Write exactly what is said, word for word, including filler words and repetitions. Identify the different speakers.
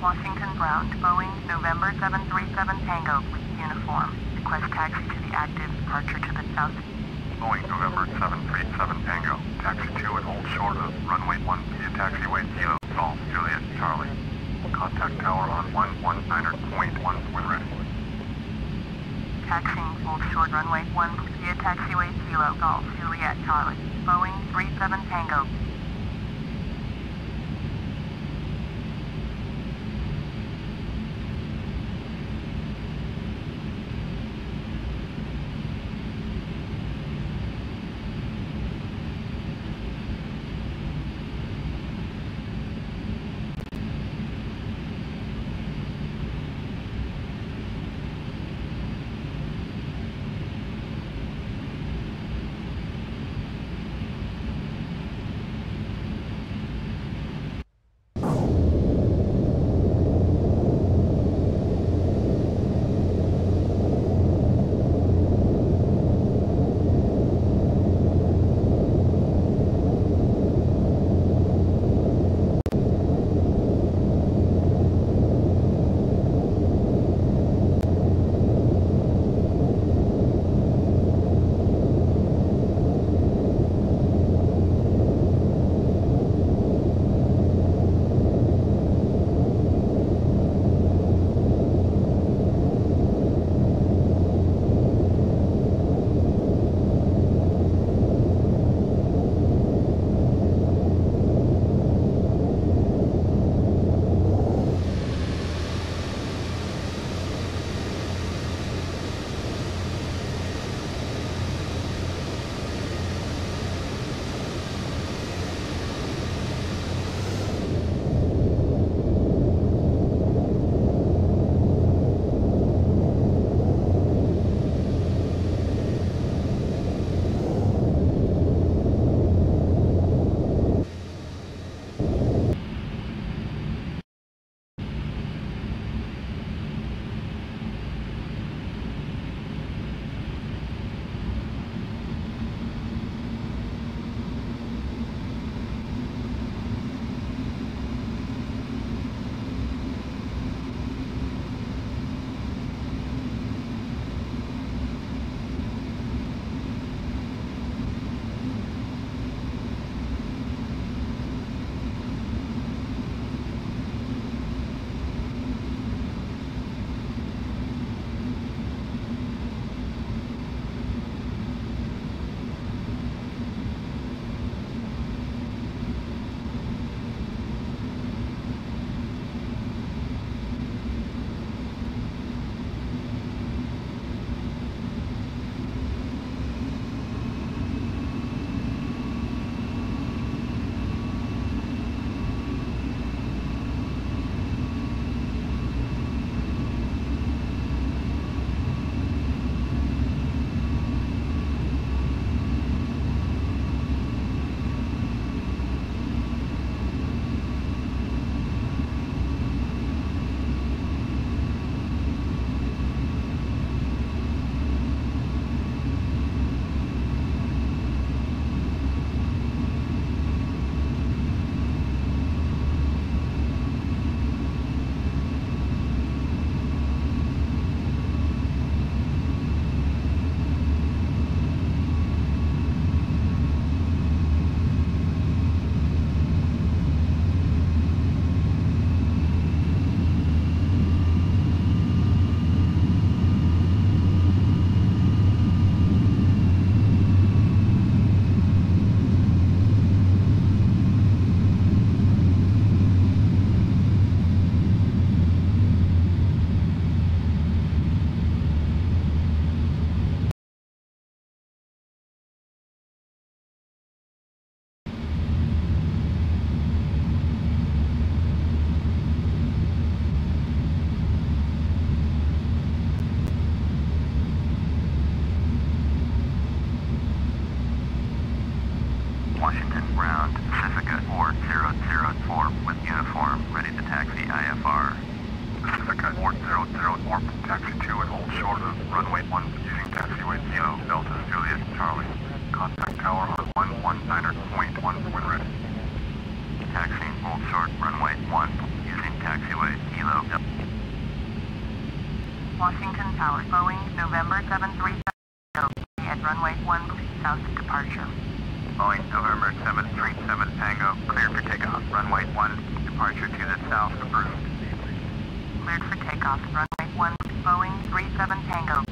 Speaker 1: Washington ground, Boeing, November seven three seven Tango, with uniform. Request taxi to the active, departure to the south.
Speaker 2: Boeing, November seven three seven Tango, taxi to and hold short of runway one via taxiway Kilo, Golf, Juliet, Charlie. Contact tower on one one nine point one when ready.
Speaker 1: Taxiing, hold short runway one via taxiway Kilo, Golf, Juliet, Charlie. Boeing, three seven Tango.
Speaker 2: Washington ground, Pacifica four zero zero four with uniform, ready to taxi I F R. Pacifica four zero zero four, taxi to and hold short of runway one using taxiway Kilo, Delta, Juliet, Charlie. Contact tower on one one nine point one when ready. Taxiing hold short runway one using taxiway Kilo.
Speaker 1: Washington Tower, Boeing, November seven three seven, at runway one, south departure.
Speaker 2: Boeing, November seven three seven Tango, cleared for takeoff. Runway one, departure to the south approved.
Speaker 1: Cleared for takeoff, runway one, Boeing three seven Tango.